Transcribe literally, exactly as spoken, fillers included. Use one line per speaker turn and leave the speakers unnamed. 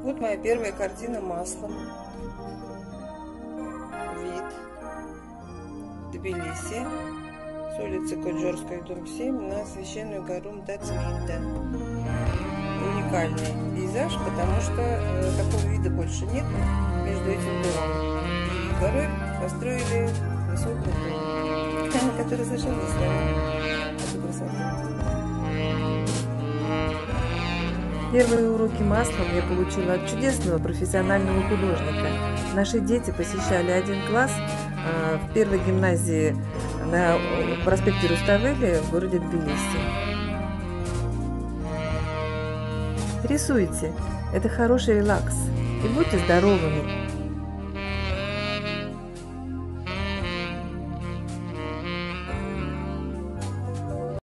Вот моя первая картина маслом. Вид. Тбилиси. С улицы Коджорской, дом семь, на священную гору Мтацминда. Уникальный пейзаж, потому что э, такого вида больше нет между этим домом и горой. Построили высокий дом, который совершенно не снимает эту красоту.
Первые уроки маслом я получила от чудесного профессионального художника. Наши дети посещали один класс э, в первой гимназии на проспекте Руставели в городе Тбилиси. Рисуйте, это хороший релакс, и будьте здоровыми!